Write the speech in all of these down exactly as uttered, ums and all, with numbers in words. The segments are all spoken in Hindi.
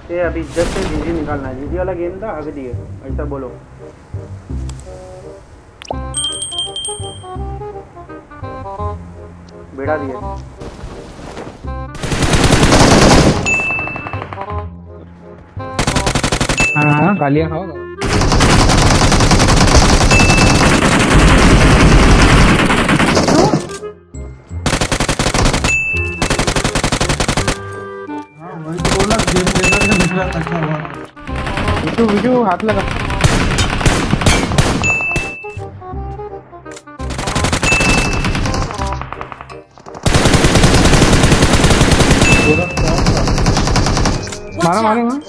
ये अभी जस्ट से जीजी निकालना है। जीजी वाला गेम था आगे दिए ऐसा बोलो। बेड़ा दिए हाँ हाँ गालियाँ खाओ। विजू विजू हाथ लगा। मारा मारे वहाँ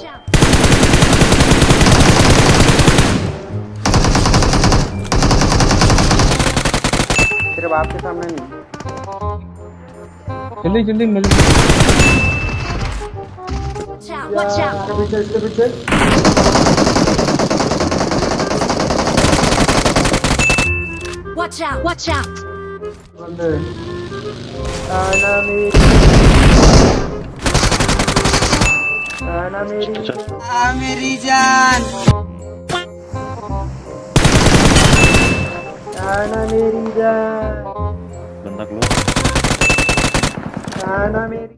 तेरे बाप के सामने नहीं। जल्दी जल्दी मिल। Watch out! पीछे इसके पीछे Watch out! Watch out! बंदे आना मेरी आना मेरी आ मेरी जान आना मेरी जान बंदा क्लोज आना मेरी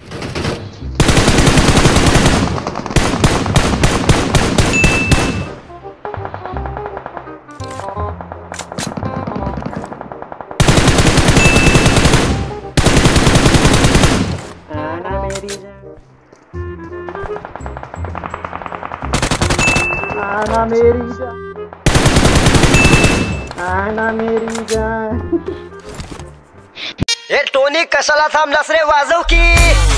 आना मेरी जान आना मेरी जान हे टोनी कशाला थांबलास रे वाजव की